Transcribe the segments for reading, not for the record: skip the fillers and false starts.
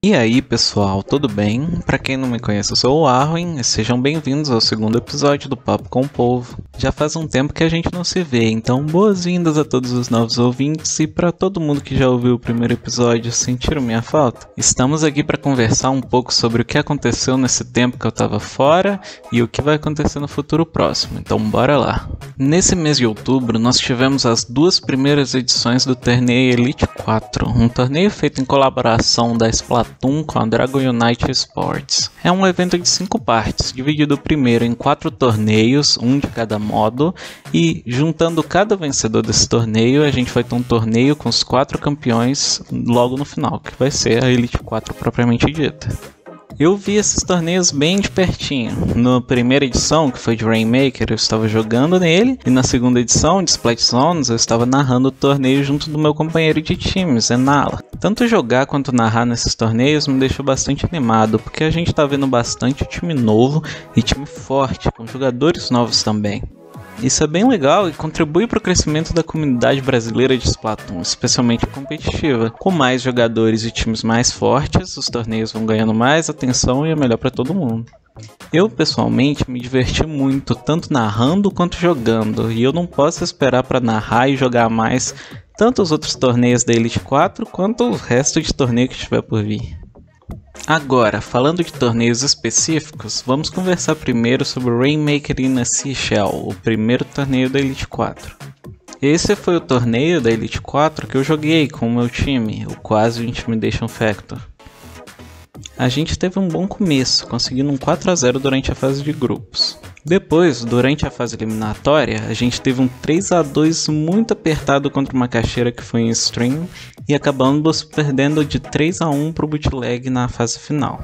E aí pessoal, tudo bem? Pra quem não me conhece, eu sou o Arwen e sejam bem-vindos ao segundo episódio do Papo com o Povo. Já faz um tempo que a gente não se vê, então boas-vindas a todos os novos ouvintes e pra todo mundo que já ouviu o primeiro episódio, sentiram minha falta? Estamos aqui pra conversar um pouco sobre o que aconteceu nesse tempo que eu tava fora e o que vai acontecer no futuro próximo, então bora lá. Nesse mês de outubro, nós tivemos as duas primeiras edições do torneio Elite 4, um torneio feito em colaboração da Splatoon com a Dragon Unite Esports. É um evento de 5 partes, dividido primeiro em 4 torneios, um de cada modo, e juntando cada vencedor desse torneio, a gente vai ter um torneio com os 4 campeões logo no final, que vai ser a Elite 4 propriamente dita. Eu vi esses torneios bem de pertinho. Na primeira edição, que foi de Rainmaker, eu estava jogando nele. E na segunda edição, de Splat Zones, eu estava narrando o torneio junto do meu companheiro de time, Zenala. Tanto jogar quanto narrar nesses torneios me deixou bastante animado, porque a gente está vendo bastante time novo e time forte, com jogadores novos também. Isso é bem legal e contribui para o crescimento da comunidade brasileira de Splatoon, especialmente competitiva. Com mais jogadores e times mais fortes, os torneios vão ganhando mais atenção e é melhor para todo mundo. Eu pessoalmente me diverti muito, tanto narrando quanto jogando, e eu não posso esperar para narrar e jogar mais tanto os outros torneios da Elite 4 quanto o resto de torneio que estiver por vir. Agora, falando de torneios específicos, vamos conversar primeiro sobre o Rainmaker in a Seashell, o primeiro torneio da Elite 4. Esse foi o torneio da Elite 4 que eu joguei com o meu time, o Quasi Intimidation Factor. A gente teve um bom começo, conseguindo um 4-0 durante a fase de grupos. Depois, durante a fase eliminatória, a gente teve um 3-2 muito apertado contra uma caixeira que foi em stream e acabamos perdendo de 3-1 para o bootleg na fase final.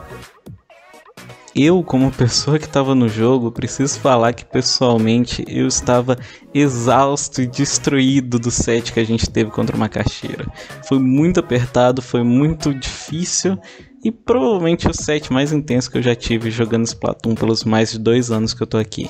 Eu, como pessoa que estava no jogo, preciso falar que pessoalmente eu estava exausto e destruído do set que a gente teve contra uma caixeira. Foi muito apertado, foi muito difícil e provavelmente o set mais intenso que eu já tive jogando Splatoon pelos mais de 2 anos que eu tô aqui.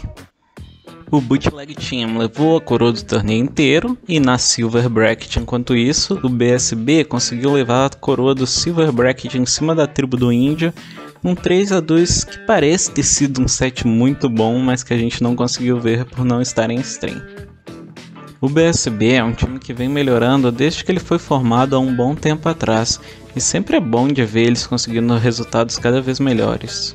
O Bootleg Team levou a coroa do torneio inteiro e na Silver Bracket, enquanto isso, o BSB conseguiu levar a coroa do Silver Bracket em cima da tribo do Índio, um 3-2 que parece ter sido um set muito bom, mas que a gente não conseguiu ver por não estar em stream. O BSB é um time que vem melhorando desde que ele foi formado há um bom tempo atrás, e sempre é bom de ver eles conseguindo resultados cada vez melhores.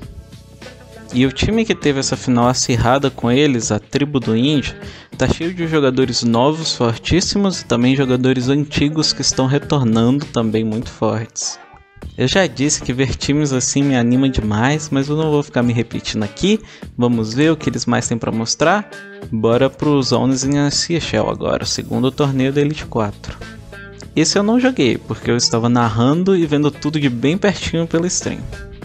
E o time que teve essa final acirrada com eles, a tribo do Índio, tá cheio de jogadores novos fortíssimos e também jogadores antigos que estão retornando também muito fortes. Eu já disse que ver times assim me anima demais, mas eu não vou ficar me repetindo aqui. Vamos ver o que eles mais têm para mostrar? Bora pro Zones in a Seashell agora, o segundo torneio da Elite 4. Esse eu não joguei, porque eu estava narrando e vendo tudo de bem pertinho pela stream.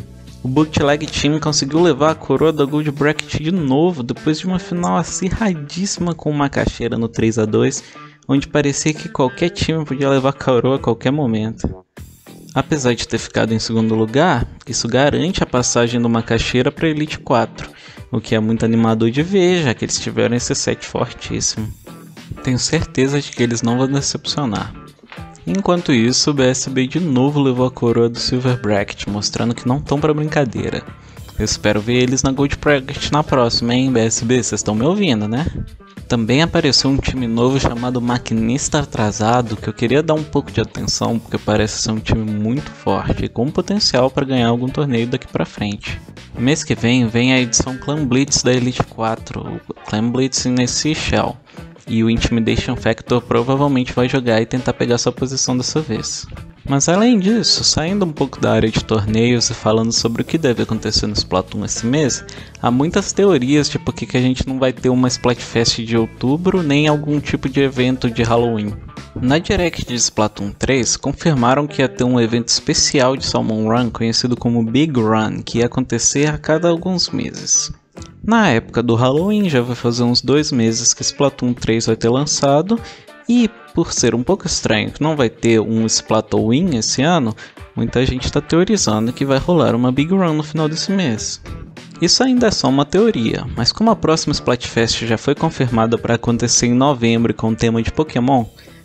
O Bootleg Team conseguiu levar a coroa da Gold Bracket de novo, depois de uma final acirradíssima com uma caixeira no 3-2, onde parecia que qualquer time podia levar a coroa a qualquer momento. Apesar de ter ficado em segundo lugar, isso garante a passagem de uma caixeira para a Elite 4, o que é muito animador de ver, já que eles tiveram esse set fortíssimo. Tenho certeza de que eles não vão decepcionar. Enquanto isso, o BSB de novo levou a coroa do Silver Bracket, mostrando que não estão para brincadeira. Eu espero ver eles na Gold Bracket na próxima, hein, BSB? Vocês estão me ouvindo, né? Também apareceu um time novo chamado Maquinista Atrasado, que eu queria dar um pouco de atenção, porque parece ser um time muito forte e com potencial para ganhar algum torneio daqui pra frente. Mês que vem a edição Clan Blitz da Elite 4, o Clan Blitz in a Seashell, e o Intimidation Factor provavelmente vai jogar e tentar pegar sua posição dessa vez. Mas além disso, saindo um pouco da área de torneios e falando sobre o que deve acontecer no Splatoon esse mês, há muitas teorias de por que a gente não vai ter uma Splatfest de outubro nem algum tipo de evento de Halloween. Na Direct de Splatoon 3, confirmaram que ia ter um evento especial de Salmon Run conhecido como Big Run, que ia acontecer a cada alguns meses. Na época do Halloween, já vai fazer uns 2 meses que Splatoon 3 vai ter lançado, e por ser um pouco estranho que não vai ter um Splatoween esse ano, muita gente está teorizando que vai rolar uma Big Run no final desse mês. Isso ainda é só uma teoria, mas como a próxima Splatfest já foi confirmada para acontecer em novembro com o tema de Pokémon,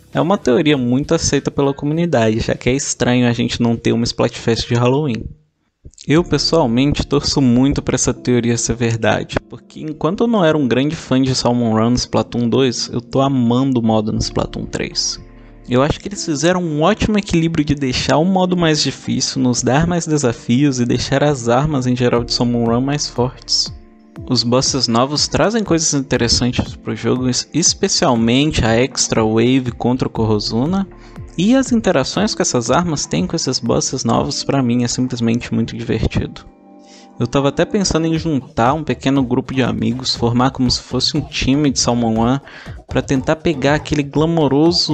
É uma teoria muito aceita pela comunidade, já que é estranho a gente não ter uma Splatfest de Halloween. Eu pessoalmente torço muito para essa teoria ser verdade, porque enquanto eu não era um grande fã de Salmon Run no Splatoon 2, eu tô amando o modo no Splatoon 3. Eu acho que eles fizeram um ótimo equilíbrio de deixar o modo mais difícil, nos dar mais desafios e deixar as armas em geral de Salmon Run mais fortes. Os bosses novos trazem coisas interessantes para o jogo, especialmente a Extra Wave contra o Corozuna, e as interações que essas armas têm com esses bosses novos para mim é simplesmente muito divertido. Eu tava até pensando em juntar um pequeno grupo de amigos, formar como se fosse um time de Salmon Run para tentar pegar aquele glamouroso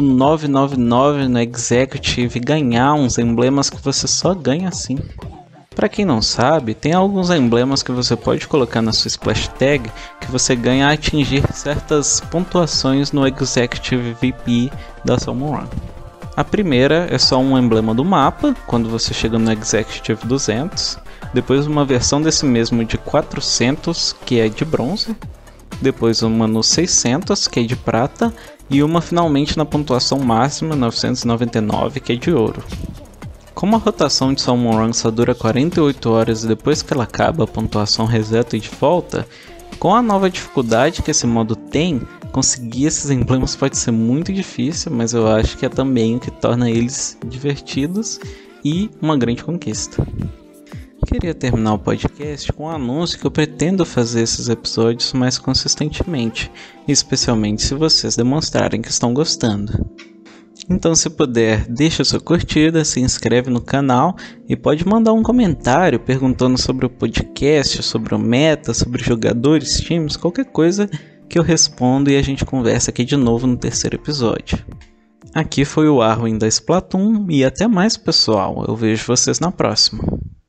999 no Executive e ganhar uns emblemas que você só ganha assim. Para quem não sabe, tem alguns emblemas que você pode colocar na sua Splash Tag que você ganha a atingir certas pontuações no Executive VP da Salmon Run. A primeira é só um emblema do mapa, quando você chega no Executive 200, depois uma versão desse mesmo de 400, que é de bronze, depois uma no 600, que é de prata, e uma finalmente na pontuação máxima 999, que é de ouro. Como a rotação de Salmon Run só dura 48 horas e depois que ela acaba a pontuação reseta e de volta, com a nova dificuldade que esse modo tem, conseguir esses emblemas pode ser muito difícil, mas eu acho que é também o que torna eles divertidos e uma grande conquista. Queria terminar o podcast com um anúncio que eu pretendo fazer esses episódios mais consistentemente, especialmente se vocês demonstrarem que estão gostando. Então, se puder, deixa sua curtida, se inscreve no canal e pode mandar um comentário perguntando sobre o podcast, sobre o meta, sobre jogadores, times, qualquer coisa que eu respondo e a gente conversa aqui de novo no terceiro episódio. Aqui foi o Arwin da Splatoon e até mais, pessoal. Eu vejo vocês na próxima.